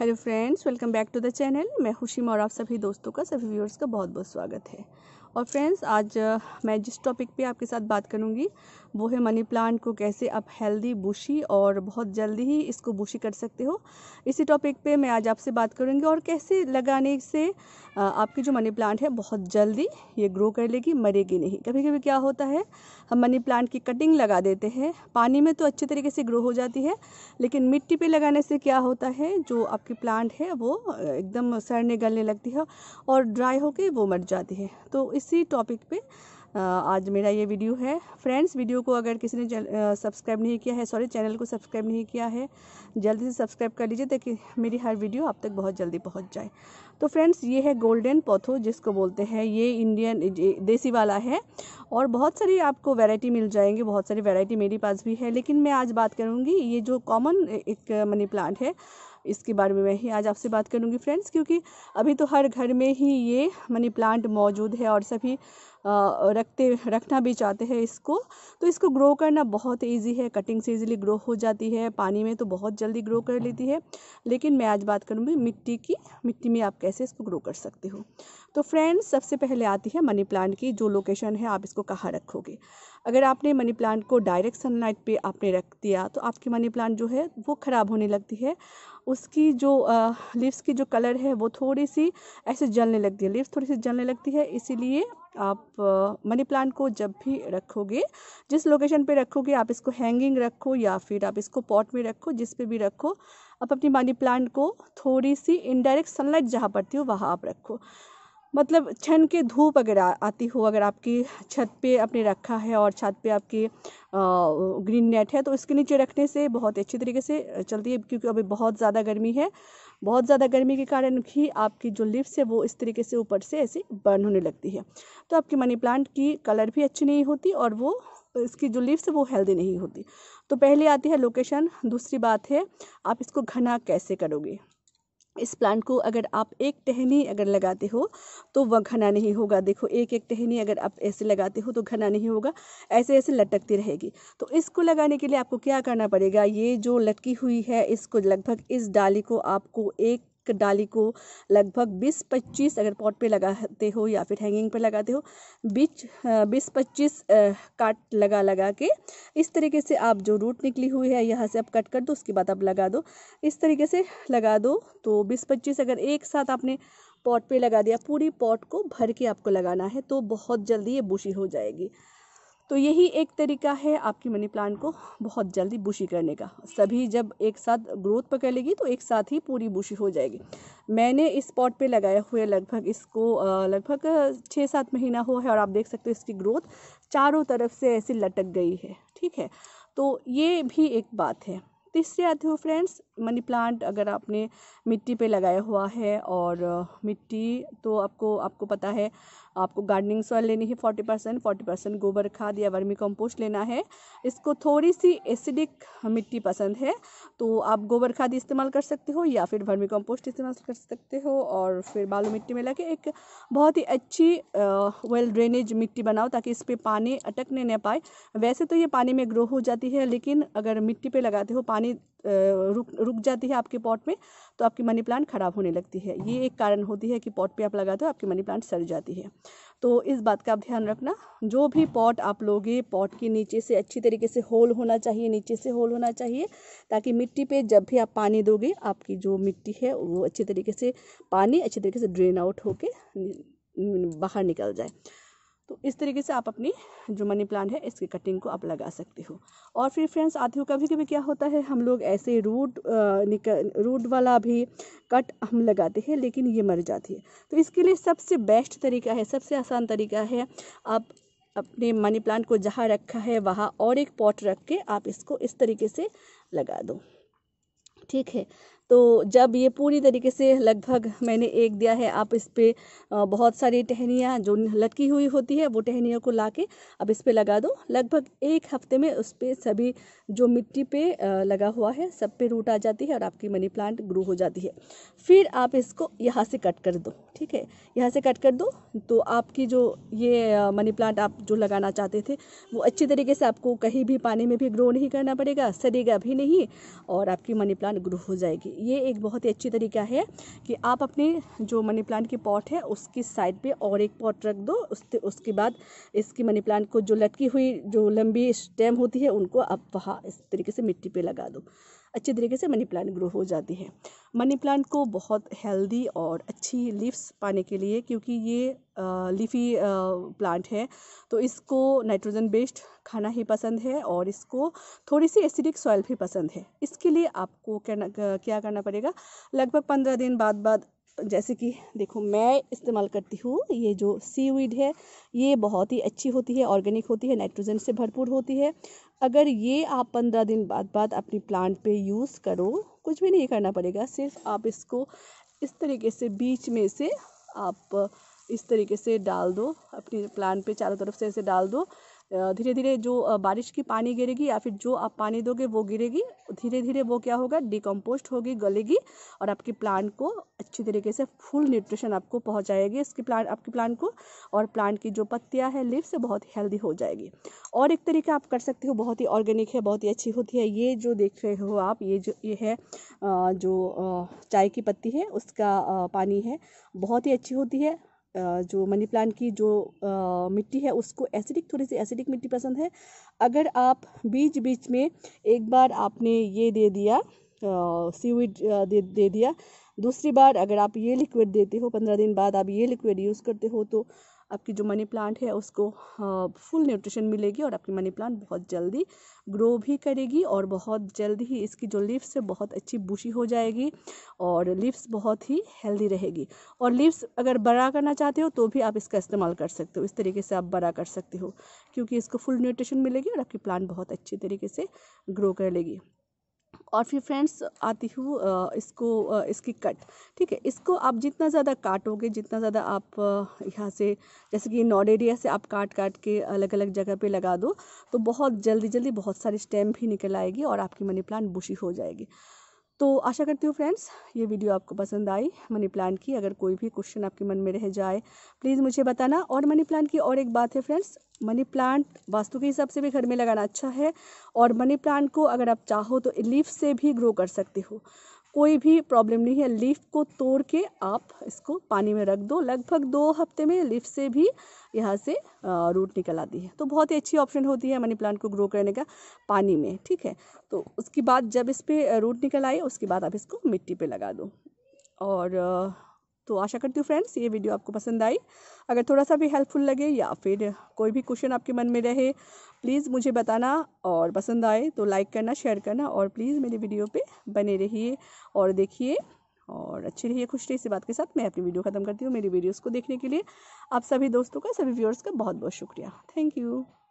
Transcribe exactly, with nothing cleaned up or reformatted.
Hello friends, welcome back to the channel. मैं खुशी और आप सभी दोस्तों का, सभी व्यूअर्स का बहुत बहुत स्वागत है। और फ्रेंड्स, आज मैं जिस टॉपिक पे आपके साथ बात करूंगी वो है मनी प्लांट को कैसे आप हेल्दी, बुशी और बहुत जल्दी ही इसको बुशी कर सकते हो। इसी टॉपिक पे मैं आज आपसे बात करूंगी और कैसे लगाने से आपकी जो मनी प्लांट है बहुत जल्दी ये ग्रो कर लेगी, मरेगी नहीं। कभी कभी क्या होता है, हम मनी प्लांट की कटिंग लगा देते हैं, पानी में तो अच्छे तरीके से ग्रो हो जाती है, लेकिन मिट्टी पे लगाने से क्या होता है, जो आपकी प्लांट है वो एकदम सड़ने गलने लगती है और ड्राई होके वो मर जाती है। तो इसी टॉपिक पे आज मेरा ये वीडियो है। फ्रेंड्स, वीडियो को अगर किसी ने सब्सक्राइब नहीं किया है, सॉरी चैनल को सब्सक्राइब नहीं किया है, जल्दी से सब्सक्राइब कर लीजिए ताकि मेरी हर वीडियो आप तक बहुत जल्दी पहुंच जाए। तो फ्रेंड्स, ये है गोल्डन पोथो जिसको बोलते हैं, ये इंडियन देसी वाला है और बहुत सारी आपको वैरायटी मिल जाएंगे, बहुत सारी वैरायटी मेरे पास भी है, लेकिन मैं आज बात करूँगी ये जो कॉमन एक मनी प्लांट है इसके बारे में मैं ही आज आपसे बात करूंगी फ्रेंड्स, क्योंकि अभी तो हर घर में ही ये मनी प्लांट मौजूद है और सभी रखते रखना भी चाहते हैं इसको। तो इसको ग्रो करना बहुत इजी है, कटिंग से इजीली ग्रो हो जाती है, पानी में तो बहुत जल्दी ग्रो कर लेती है, लेकिन मैं आज बात करूंगी मिट्टी की। मिट्टी में आप कैसे इसको ग्रो कर सकते हो। तो फ्रेंड्स, सबसे पहले आती है मनी प्लांट की जो लोकेशन है, आप इसको कहाँ रखोगे। अगर आपने मनी प्लांट को डायरेक्ट सनलाइट पे आपने रख दिया तो आपकी मनी प्लांट जो है वो ख़राब होने लगती है। उसकी जो लीव्स की जो कलर है वो थोड़ी सी ऐसे जलने लगती है, लीव्स थोड़ी सी जलने लगती है। इसीलिए आप मनी प्लांट को जब भी रखोगे, जिस लोकेशन पे रखोगे, आप इसको हैंगिंग रखो या फिर आप इसको पॉट में रखो, जिस पे भी रखो, आप अपनी मनी प्लांट को थोड़ी सी इनडायरेक्ट सनलाइट जहाँ पड़ती हो वहाँ आप रखो। मतलब छन के धूप अगर आ, आती हो, अगर आपकी छत पे आपने रखा है और छत पे आपकी ग्रीन नेट है तो इसके नीचे रखने से बहुत अच्छी तरीके से चलती है, क्योंकि अभी बहुत ज़्यादा गर्मी है। बहुत ज़्यादा गर्मी के कारण भी आपकी जो लीव्स है वो इस तरीके से ऊपर से ऐसे बर्न होने लगती है, तो आपकी मनी प्लांट की कलर भी अच्छी नहीं होती और वो इसकी जो लीव्स है वो हेल्दी नहीं होती। तो पहले आती है लोकेशन। दूसरी बात है, आप इसको घना कैसे करोगे। इस प्लांट को अगर आप एक टहनी अगर लगाते हो तो वह घना नहीं होगा। देखो, एक एक टहनी अगर आप ऐसे लगाते हो तो घना नहीं होगा, ऐसे ऐसे लटकती रहेगी। तो इसको लगाने के लिए आपको क्या करना पड़ेगा, ये जो लटकी हुई है इसको लगभग, इस डाली को आपको एक डाली को लगभग बीस पच्चीस अगर पॉट पे लगाते हो या फिर हैंगिंग पे लगाते हो, बीच बीस पच्चीस काट लगा लगा के इस तरीके से आप जो रूट निकली हुई है यहाँ से आप कट कर दो, उसके बाद आप लगा दो, इस तरीके से लगा दो। तो बीस पच्चीस अगर एक साथ आपने पॉट पे लगा दिया, पूरी पॉट को भर के आपको लगाना है तो बहुत जल्दी ये बुशी हो जाएगी। तो यही एक तरीका है आपकी मनी प्लांट को बहुत जल्दी बुशी करने का। सभी जब एक साथ ग्रोथ पकड़ लेगी तो एक साथ ही पूरी बुशी हो जाएगी। मैंने इस पॉट पे लगाए हुए लगभग इसको लगभग छः सात महीना हुआ है और आप देख सकते हो इसकी ग्रोथ चारों तरफ से ऐसी लटक गई है। ठीक है, तो ये भी एक बात है। तीसरे आते हो फ्रेंड्स, मनी प्लांट अगर आपने मिट्टी पे लगाया हुआ है और मिट्टी तो आपको आपको पता है, आपको गार्डनिंग सॉइल लेनी है फोर्टी परसेंट फोर्टी परसेंट गोबर खाद या वर्मी कंपोस्ट लेना है। इसको थोड़ी सी एसिडिक मिट्टी पसंद है तो आप गोबर खाद इस्तेमाल कर सकते हो या फिर वर्मी कंपोस्ट इस्तेमाल कर सकते हो और फिर बालू मिट्टी में लगे एक बहुत ही अच्छी वेल ड्रेनेज मिट्टी बनाओ ताकि इस पर पानी अटकने न पाए। वैसे तो ये पानी में ग्रो हो जाती है, लेकिन अगर मिट्टी पे लगाते हो, पानी रुक रुक जाती है आपके पॉट में तो आपकी मनी प्लांट ख़राब होने लगती है। ये एक कारण होती है कि पॉट पे आप लगाते हो आपकी मनी प्लांट सड़ जाती है। तो इस बात का आप ध्यान रखना। जो भी पॉट आप लोगे, पॉट के नीचे से अच्छी तरीके से होल होना चाहिए, नीचे से होल होना चाहिए, ताकि मिट्टी पे जब भी आप पानी दोगे आपकी जो मिट्टी है वो अच्छी तरीके से पानी अच्छी तरीके से ड्रेन आउट होके बाहर निकल जाए। तो इस तरीके से आप अपनी जो मनी प्लांट है इसकी कटिंग को आप लगा सकते हो। और फिर फ्रेंड्स आते हो, कभी कभी क्या होता है, हम लोग ऐसे रूट निकल रूट वाला भी कट हम लगाते हैं लेकिन ये मर जाती है। तो इसके लिए सबसे बेस्ट तरीका है, सबसे आसान तरीका है, आप अपने मनी प्लांट को जहाँ रखा है वहाँ और एक पॉट रख के आप इसको इस तरीके से लगा दो। ठीक है, तो जब ये पूरी तरीके से लगभग मैंने एक दिया है, आप इस पे बहुत सारी टहनियाँ जो लटकी हुई होती है वो टहनियों को लाके अब इस पे लगा दो। लगभग एक हफ्ते में उस पे सभी जो मिट्टी पे लगा हुआ है सब पे रूट आ जाती है और आपकी मनी प्लांट ग्रो हो जाती है। फिर आप इसको यहाँ से कट कर दो। ठीक है, यहाँ से कट कर दो तो आपकी जो ये मनी प्लांट आप जो लगाना चाहते थे वो अच्छी तरीके से आपको कहीं भी पानी में भी ग्रो नहीं करना पड़ेगा, सड़ेगा भी नहीं और आपकी मनी प्लांट ग्रो हो जाएगी। ये एक बहुत ही अच्छी तरीका है कि आप अपने जो मनी प्लांट की पॉट है उसकी साइड पे और एक पॉट रख दो, उसके उसके बाद इसकी मनी प्लांट को जो लटकी हुई जो लंबी स्टेम होती है उनको आप वहाँ इस तरीके से मिट्टी पे लगा दो। अच्छे तरीके से मनी प्लांट ग्रो हो जाती है। मनी प्लांट को बहुत हेल्दी और अच्छी लीव्स पाने के लिए, क्योंकि ये लीफी प्लांट है तो इसको नाइट्रोजन बेस्ड खाना ही पसंद है और इसको थोड़ी सी एसिडिक सॉइल भी पसंद है। इसके लिए आपको क्या क्या करना पड़ेगा, लगभग पंद्रह दिन बाद बाद जैसे कि देखो मैं इस्तेमाल करती हूँ, ये जो सीवीड है ये बहुत ही अच्छी होती है, ऑर्गेनिक होती है, नाइट्रोजन से भरपूर होती है। अगर ये आप पंद्रह दिन बाद बाद अपनी प्लांट पे यूज़ करो, कुछ भी नहीं करना पड़ेगा, सिर्फ आप इसको इस तरीके से बीच में से आप इस तरीके से डाल दो, अपनी प्लांट पे चारों तरफ से ऐसे डाल दो। धीरे धीरे जो बारिश की पानी गिरेगी या फिर जो आप पानी दोगे वो गिरेगी, धीरे धीरे वो क्या होगा, डिकम्पोस्ट होगी, गलेगी और आपकी प्लांट को अच्छी तरीके से फुल न्यूट्रिशन आपको पहुंचाएगी इसकी प्लांट आपकी प्लांट को, और प्लांट की जो पत्तियां है लीफ से बहुत हेल्दी हो जाएगी। और एक तरीका आप कर सकते हो, बहुत ही ऑर्गेनिक है, बहुत ही अच्छी होती है। ये जो देख रहे हो आप, ये जो ये है जो चाय की पत्ती है उसका पानी है, बहुत ही अच्छी होती है। जो मनी प्लांट की जो आ, मिट्टी है उसको एसिडिक, थोड़ी सी एसिडिक मिट्टी पसंद है। अगर आप बीच बीच में एक बार आपने ये दे दिया सीवीड दे दे दिया, दूसरी बार अगर आप ये लिक्विड देते हो, पंद्रह दिन बाद आप ये लिक्विड यूज़ करते हो, तो आपकी जो मनी प्लांट है उसको फुल न्यूट्रिशन मिलेगी और आपकी मनी प्लांट बहुत जल्दी ग्रो भी करेगी और बहुत जल्दी ही इसकी जो लीव्स है बहुत अच्छी बुशी हो जाएगी और लीव्स बहुत ही हेल्दी रहेगी। और लीव्स अगर बड़ा करना चाहते हो तो भी आप इसका इस्तेमाल कर सकते हो, इस तरीके से आप बड़ा कर सकते हो, क्योंकि इसको फुल न्यूट्रिशन मिलेगी और आपकी प्लांट बहुत अच्छी तरीके से ग्रो कर लेगी। और फिर फ्रेंड्स आती हूँ इसको इसकी कट, ठीक है। इसको आप जितना ज़्यादा काटोगे, जितना ज़्यादा आप यहाँ से जैसे कि नॉड एरिया से आप काट काट के अलग अलग जगह पे लगा दो तो बहुत जल्दी जल्दी बहुत सारी स्टेम भी निकल आएगी और आपकी मनी प्लांट बुशी हो जाएगी। तो आशा करती हूँ फ्रेंड्स ये वीडियो आपको पसंद आई मनी प्लांट की। अगर कोई भी क्वेश्चन आपके मन में रह जाए प्लीज़ मुझे बताना। और मनी प्लांट की और एक बात है फ्रेंड्स, मनी प्लांट वास्तु के हिसाब से भी घर में लगाना अच्छा है और मनी प्लांट को अगर आप चाहो तो लीफ से भी ग्रो कर सकते हो, कोई भी प्रॉब्लम नहीं है। लीफ को तोड़ के आप इसको पानी में रख दो, लगभग दो हफ्ते में लीफ से भी यहाँ से रूट निकल आती है। तो बहुत ही अच्छी ऑप्शन होती है मनी प्लांट को ग्रो करने का पानी में, ठीक है। तो उसके बाद जब इस पर रूट निकल आए उसके बाद आप इसको मिट्टी पे लगा दो। और तो आशा करती हूँ फ्रेंड्स ये वीडियो आपको पसंद आई। अगर थोड़ा सा भी हेल्पफुल लगे या फिर कोई भी क्वेश्चन आपके मन में रहे प्लीज़ मुझे बताना, और पसंद आए तो लाइक करना, शेयर करना और प्लीज़ मेरी वीडियो पे बने रहिए और देखिए और अच्छी रहिए, खुश रहिए। इसी बात के साथ मैं अपनी वीडियो ख़त्म करती हूँ। मेरी वीडियोस को देखने के लिए आप सभी दोस्तों का, सभी व्यूअर्स का बहुत बहुत शुक्रिया। Thank you.